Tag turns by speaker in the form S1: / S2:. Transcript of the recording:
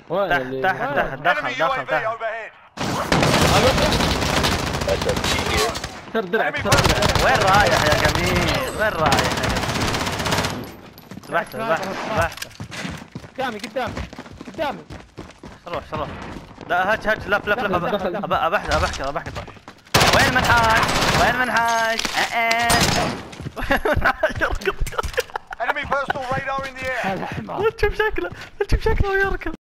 S1: وين
S2: تحت
S1: اللي
S2: تحت تحت
S3: Enemy
S2: دخل
S3: UAV
S2: تحت.
S3: overhead.
S1: تر درعك تر درعك.
S2: وين رايح يا جميل؟ وين رايح يا جميل؟ سبحت سبحت سبحت.
S4: قدامي قدامي قدامي.
S2: روح روح. لا هج هج لف لف لف.
S1: دخل.
S2: ابحكر طاش. وين منحاش؟ وين منحاش؟ وين منحاش؟ يركض.
S3: Enemy personal radar in the air.
S4: هذا حمار.
S2: لا تشوف شكله ويركض.